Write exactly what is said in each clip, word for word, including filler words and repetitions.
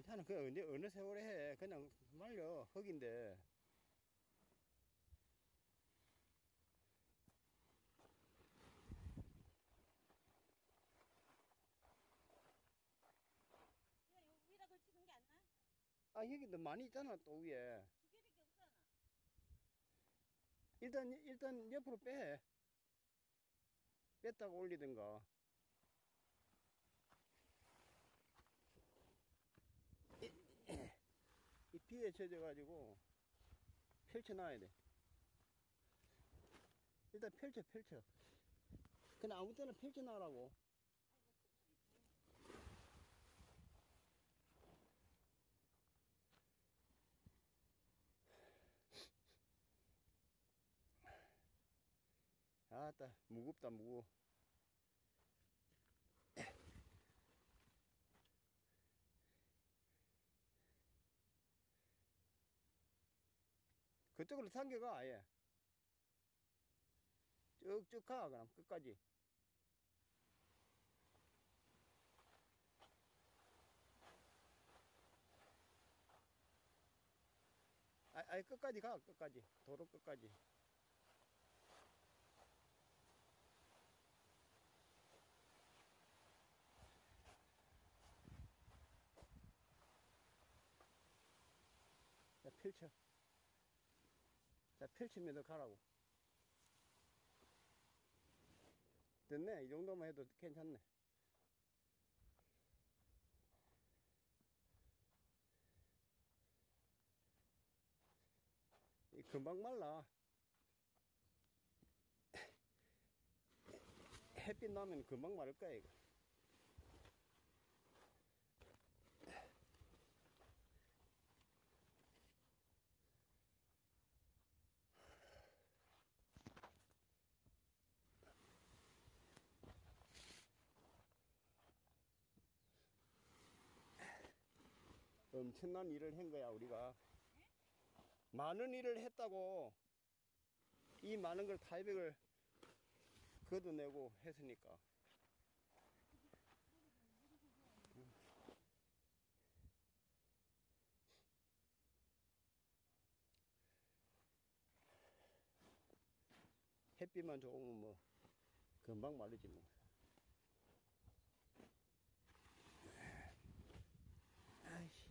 괜찮아. 그 언제 어느 세월에 해. 그냥 말려. 흙인데. 이거 요 위에다 걸치는 게 안 나? 아, 여기 너 많이 있잖아, 또 위에. 두 개밖에 없잖아. 일단, 일단 옆으로 빼. 뺐다가 올리든가. 이 비에 젖어가지고 펼쳐놔야 돼. 일단 펼쳐, 펼쳐. 그냥 아무 때나 펼쳐놔라고. 아따, 무겁다, 무거워. 그쪽으로 당겨가, 아예. 쭉쭉 가, 그럼, 끝까지. 아, 아예 끝까지 가, 끝까지. 도로 끝까지. 자, 펼쳐. 자, 펼치면서 가라고. 됐네. 이 정도만 해도 괜찮네. 이 금방 말라. 햇빛 나면 금방 마를 거야, 이거. 엄청난 일을 한 거야, 우리가. 많은 일을 했다고. 이 많은 걸 타이백을 걷어내고 했으니까. 햇빛만 좋으면 뭐, 금방 마르지 뭐. 아이씨.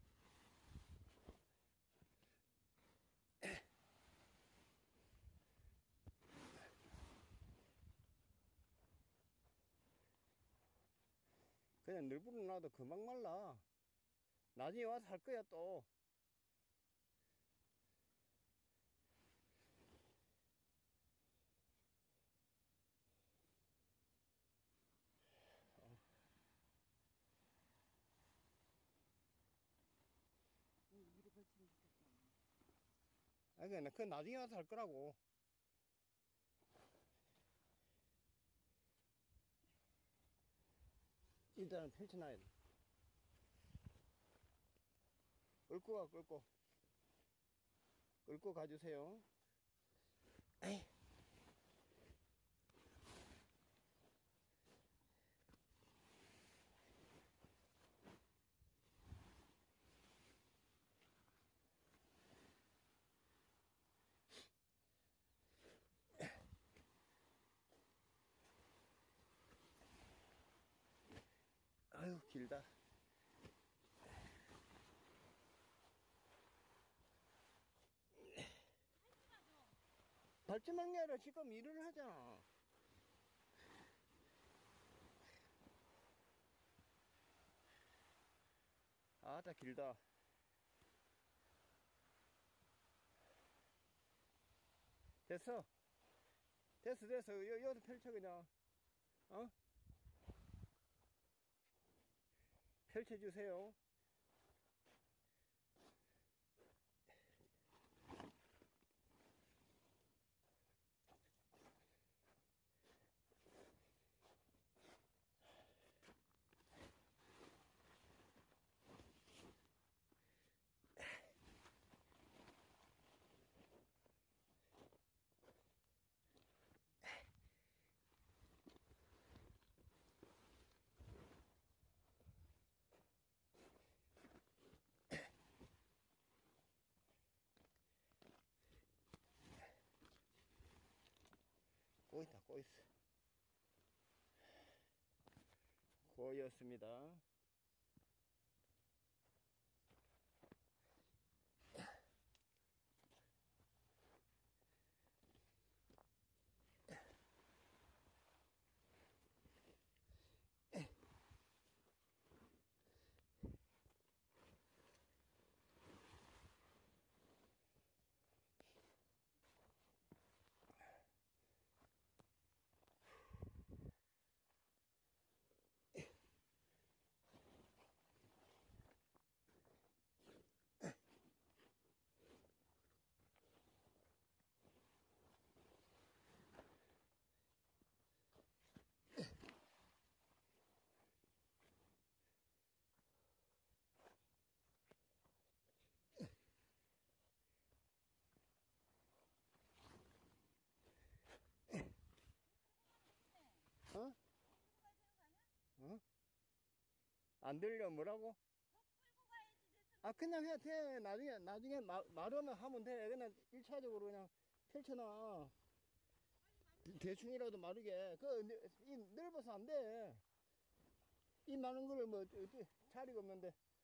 그냥 늘부러 놔도 금방 말라. 나중에 와서 할 거야, 또. 위로 걸치면 좋겠다. 아, 그냥, 그 나중에 와서 할 거라고. 일단은 펼쳐놔야 돼. 끌고 가, 끌고. 끌고 가주세요. 에이. 아유, 길다. 밟지만 게 아니라 지금 일을 하잖아. 아따, 길다. 됐어. 됐어, 됐어. 여, 여기서 펼쳐, 그냥. 어? 펼쳐주세요. 꼬있다, 꼬있어. 고였습니다. 어? 어? 안 들려, 뭐라고? 더 끌고 가야지 됐어. 아, 그냥 해, 돼. 나중에, 나중에 마, 마르면 하면 돼. 그냥 일 차적으로 그냥 펼쳐놔. 대충이라도 마르게. 그, 이 넓어서 안 돼. 이 많은 거를 뭐, 어디, 자리가 없는데.